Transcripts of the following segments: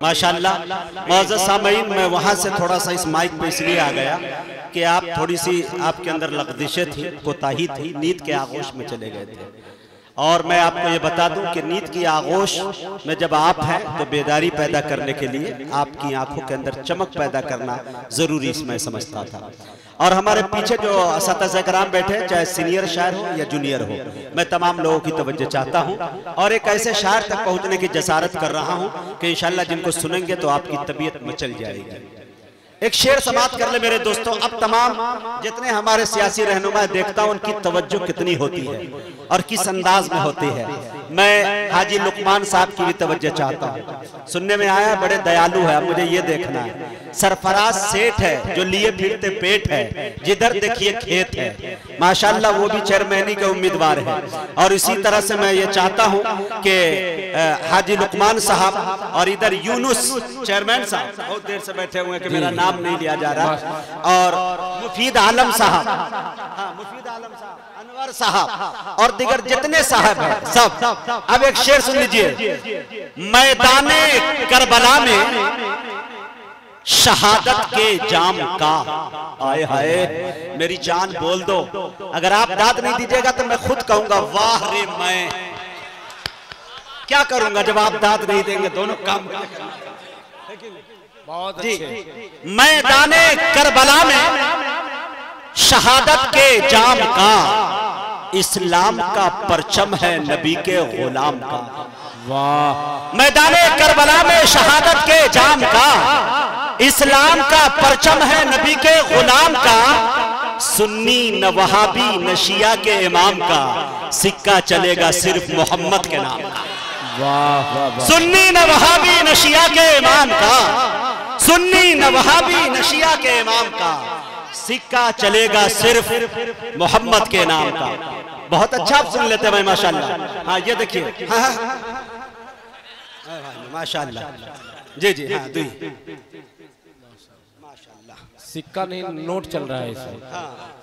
माशाअल्लाह। मुअज़्ज़ज़ सामईन, मैं वहाँ से थोड़ा सा इस माइक पे इसलिए आ गया कि आप थोड़ी सी आपके अंदर लग़ज़िशें थी, कोताही थी, नींद के आगोश में चले गए थे। और मैं आपको ये बता दूं कि नींद की आगोश में जब आप हैं तो बेदारी पैदा करने के लिए आपकी आंखों के अंदर चमक पैदा करना ज़रूरी इसमें समझता था। और हमारे पीछे जो असातिज़ा कराम बैठे हैं, चाहे सीनियर शायर हो या जूनियर हो, मैं तमाम लोगों की तवज्जो चाहता हूं और एक ऐसे शायर तक पहुंचने की जसारत कर रहा हूं कि इंशाअल्लाह जिनको सुनेंगे तो आपकी तबीयत मचल जाएगी। एक शेर समाप्त कर ले मेरे दोस्तों। अब तमाम जितने हमारे सियासी रहनुमा देखता हूं उनकी तवज्जो कितनी होती है और किस अंदाज में होती है। मैं हाजी लुकमान साहब की भी तवज्जो चाहता हूं। सुनने में आया बड़े दयालु है, अब मुझे ये देखना है। सरफराज सेठ है जो लिए फिरते पेट है, जिधर देखिए खेत है। माशाअल्लाह वो भी चेयरमैनी के उम्मीदवार है। और इसी तरह से मैं ये चाहता हूं कि हाजी लुकमान साहब और इधर यूनुस चेयरमैन साहब बहुत देर से बैठे हुए हैं कि मेरा नाम नहीं लिया जा रहा, और मुफीद आलम साहब, मुफीद आलम साहब, अनवर साहब और दिगर जितने साहब हैं सब। अब एक शेर सुन लीजिए। मैदाने करबला में शहादत के जाम का, आए हाय मेरी जान बोल दो। अगर आप दाद नहीं दीजिएगा तो मैं खुद कहूंगा वाह रे मैं क्या करूंगा जब आप दाद नहीं देंगे। दोनों काम बहुत अच्छे। मैदाने करबला में शहादत के जाम का, इस्लाम का परचम है नबी के गुलाम का। वाह। मैदाने करबला में शहादत के जाम का, इस्लाम का परचम है नबी के गुलाम का। सुन्नी न वहाबी न शिया के इमाम का, सिक्का चलेगा सिर्फ मोहम्मद के नाम का। वाह वाह। सुन्नी न वहाबी न शिया के इमाम का, सुन्नी न वहाबी न शिया के इमाम का, सिक्का चलेगा सिर्फ मोहम्मद के नाम का। बहुत अच्छा आप सुन लेते हैं माशाअल्लाह। हाँ ये देखिए, हाँ माशाअल्लाह जी जी, हाँ दुई माशाअल्लाह। सिक्का नहीं नोट चल रहा है इसमें। हाँ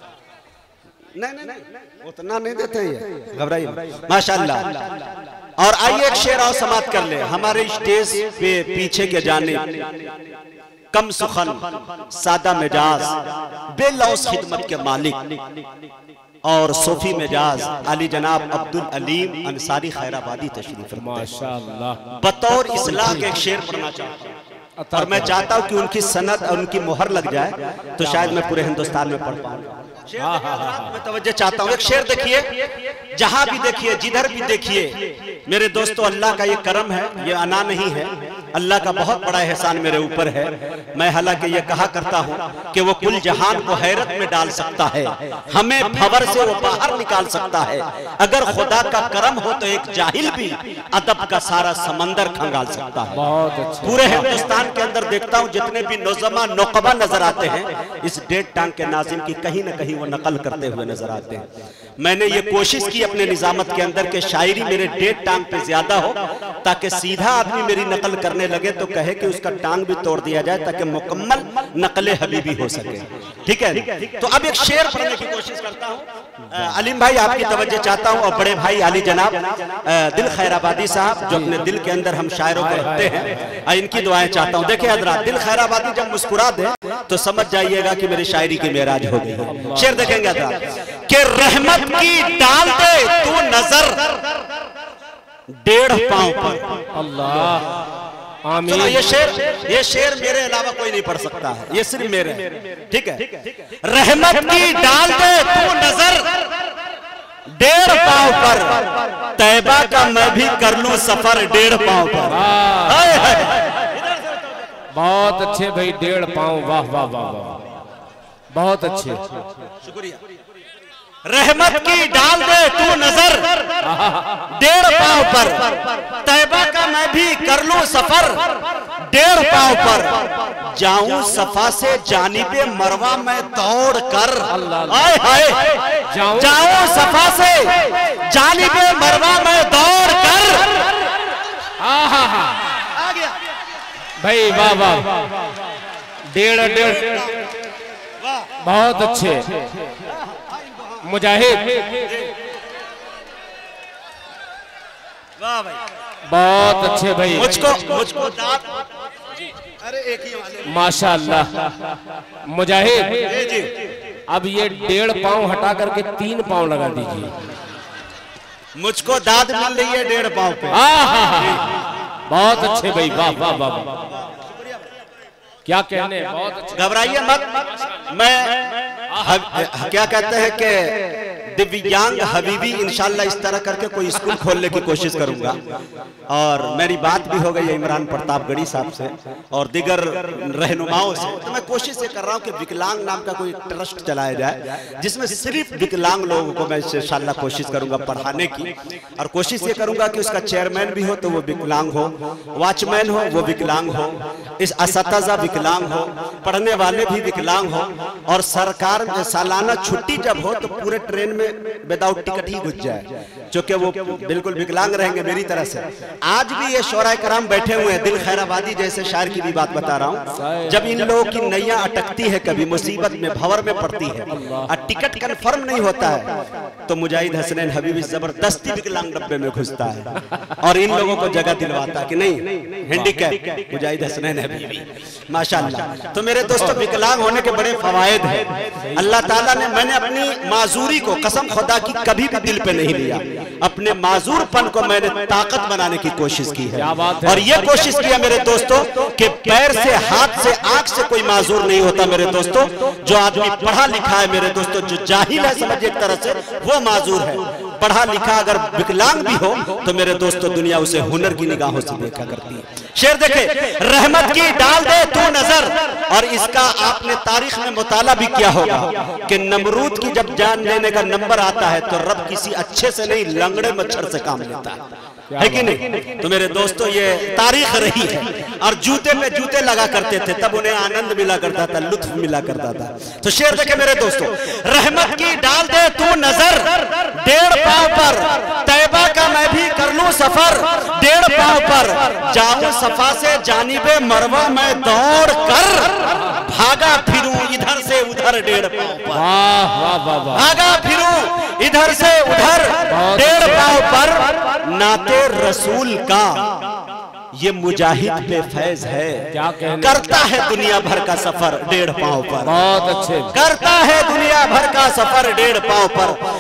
नहीं उतना नहीं देते ये, घबराइए माशाअल्लाह। और आइए एक शेर और समाप्त कर ले। हमारे स्टेज पे पीछे के जाने कम सुखन सादा मिजाज बेलौस खिदमत के मालिक और सूफी मिजाज अली जनाब अब्दुल अलीम अंसारी खैराबादी तशरीफ माशाअल्लाह। बतौर इस्लाह के एक शेर पढ़ना चाहता हूँ और मैं चाहता हूँ कि उनकी सनद और उनकी मोहर लग जाए तो शायद मैं पूरे हिंदुस्तान में पढ़ पाऊँ। मैं तवज्जो चाहता हूँ। एक शेर देखिए, जहां भी देखिए जिधर भी देखिए मेरे दोस्तों, अल्लाह का ये करम है, ये अना नहीं है, अल्लाह का बहुत बड़ा एहसान मेरे ऊपर है। मैं हालांकि ये कहा करता हूँ कि वो कुल जहान को हैरत में डाल सकता है, हमें भंवर से वो बाहर निकाल सकता है। अगर खुदा का करम हो तो एक जाहिल भी अदब का सारा समंदर खंगाल सकता है। बहुत अच्छा। पूरे हिंदुस्तान के अंदर देखता हूँ जितने भी नौजमा नौकबा नजर आते हैं, इस डेढ़ टांग के नाज़िम की कहीं ना कहीं वो नकल करते हुए नजर आते हैं। मैंने ये कोशिश की अपने निजामत के अंदर के शायरी मेरे डेढ़ टांग पे ज्यादा हो, ताकि सीधा आदमी मेरी नकल करने लगे तो कहे कि उसका टांग भी तोड़ दिया जाए, ताकि मुकम्मल नकले हबीबी हो सके। ठीक है, तो अब एक शेर पढ़ने की कोशिश करता हूँ। अलीम भाई आपकी तवज्जो चाहता हूँ, और बड़े भाई अली जनाब दिल खैराबादी साहब जो अपने दिल के अंदर हम शायरों को रखते हैं, इनकी दुआएं चाहता हूँ। देखिए हजरात, दिल खैराबादी जब मुस्कुरा दे तो समझ जाइएगा कि मेरी शायरी की मेराज हो गई है। शेर देखेंगे कि रहमत की डाल दे तू नजर डेढ़ पांव पर। अल्लाह आमीन। ये शेर मेरे अलावा कोई नहीं पढ़ सकता है, ये सिर्फ मेरे। ठीक है, रहमत की डाल दे तू नजर डेढ़ पांव पर, तैबा का मैं भी कर लूं सफर डेढ़ पांव पर। बहुत अच्छे भाई, डेढ़ पांव। वाह वाह वाह वाह, बहुत अच्छे, शुक्रिया। रहमत की डाल दे तू नजर डेढ़ पांव पर, तैबा का मैं भी कर लूं सफर डेढ़ पांव पर, जाऊं सफा से जानिबे मरवा मैं दौड़ कर। आए हाय, जाऊं सफा से जानिबे मरवा मैं दौड़ कर। आ गया भाई, वाह वाह, डेढ़ डेढ़, बहुत अच्छे मुजाहिद, वाह भाई, बहुत अच्छे भाई। मुझको माशाअल्लाह। मुजाहिद अब ये 1.5 पाँव हटा करके 3 पाँव लगा दीजिए। मुझको दाद मिल रही है 1.5 पाँव पे। बहुत अच्छे भाई, वाह वाह वाह, क्या कहने, बहुत अच्छे। घबराइए मत। मैं क्या कहते हैं कि दिव्यांग हबीबी इंशाल्लाह इस तरह करके कोई स्कूल खोलने की कोशिश करूंगा। और मेरी बात भी हो गई है इमरान प्रतापगढ़ी साहब से और दिगर रहनुमाओं से, तो मैं कोशिश ये कर रहा हूं कि विकलांग नाम का कोई ट्रस्ट चलाया जाए जिसमें सिर्फ विकलांग लोगों को मैं इंशाल्लाह कोशिश करूंगा पढ़ाने की। और कोशिश ये करूंगा कि उसका चेयरमैन भी हो तो वो विकलांग हो, वॉचमैन हो वो विकलांग हो, इस असतज़ा विकलांग हो, पढ़ने वाले भी विकलांग हो। और सरकार में सालाना छुट्टी जब हो तो पूरे ट्रेन में विदाउट टिकट ही घुस जाए, क्योंकि वो बिल्कुल विकलांग रहेंगे मेरी तरह से। आज भी ये शोराए कराम बैठे हुए हैं, दिल खैराबादी जैसे शायर की भी बात बता रहा हूँ। जब इन लोगों की नैया अटकती है, कभी मुसीबत में भंवर में पड़ती है और टिकट कंफर्म नहीं होता है, तो मुजाहिद हसनैन हबीबी जबरदस्ती विकलांग डब्बे में घुसता है और इन लोगों को जगह दिलवाता है कि नहीं हैंडीकैप मुजाहिद हसनैन हबीबी माशाअल्लाह। तो मेरे दोस्तों विकलांग होने के बड़े फवायद हैं। अल्लाह ताला ने, मैंने अपनी माजूरी को कसम खुदा की कभी भी दिल पे नहीं लिया, अपने माजूरपन को मैंने ताकत बनाने की कोशिश की है। और ये कोशिश किया मेरे दोस्तों कि पैर से, हाथ से, आंख से कोई माजूर नहीं होता मेरे दोस्तों। जो आदमी पढ़ा लिखा है मेरे दोस्तों, जो जाहिल है समझ एक तरह से, वो माजूर है। पढ़ा लिखा अगर विकलांग भी हो तो मेरे दोस्तों दुनिया उसे हुनर की निगाहों से देखा करती है। शेर देखे, रहमत की डाल दे तू नजर। और इसका आपने तारीख में मुताला भी किया होगा कि नमरूद की जब जान लेने का नंबर आता है तो रब किसी अच्छे से नहीं लंगड़े मच्छर से काम लेता है कि नहीं? तो मेरे दोस्तों ये तारीख रही है। और जूते पे जूते लगा करते थे, तब उन्हें आनंद मिला करता था, लुत्फ मिला करता था। तो शेर देखे मेरे दोस्तों, रहमत की डाल दे तू नजर, 1.5 पाँव पर तैबा का मैं भी कर लूं सफर, 1.5 पाँव पर जाऊं सफा से जानिबे मरवा मैं दौड़ कर, भागा फिरूं इधर से उधर 1.5 पाँव पर, भागा फिरूं इधर से उधर 1.5 पाँव पर, नाते रसूल का ये मुजाहिद पे फैज है। क्या कहने, करता है दुनिया भर का सफर 1.5 पाँव पर, बहुत अच्छे, करता है दुनिया भर का सफर 1.5 पाँव पर।